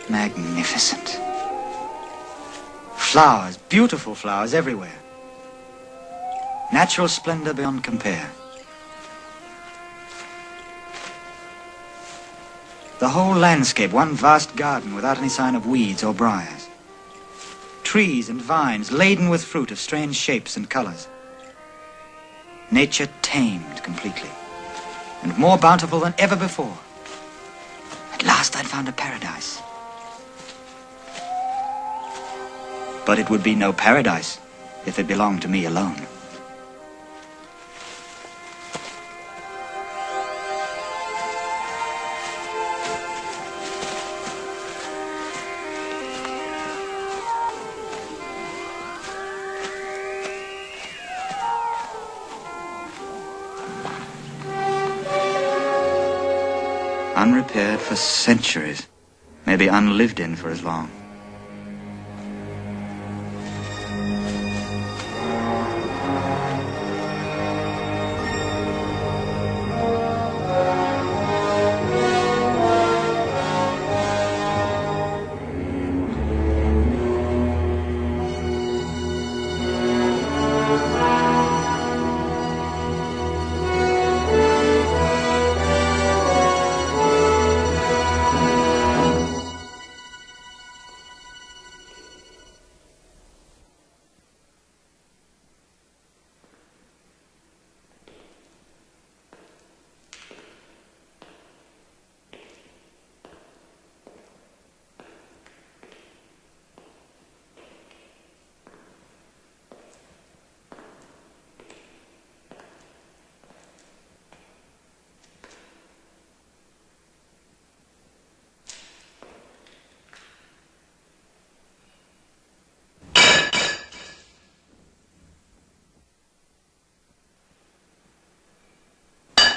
Magnificent. Flowers, beautiful flowers everywhere. Natural splendor beyond compare. The whole landscape, one vast garden without any sign of weeds or briars. Trees and vines laden with fruit of strange shapes and colors. Nature tamed completely, and more bountiful than ever before. At last I'd found a paradise. But it would be no paradise if it belonged to me alone. Unrepaired for centuries, maybe unlived in for as long.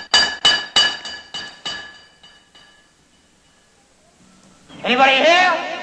Anybody here?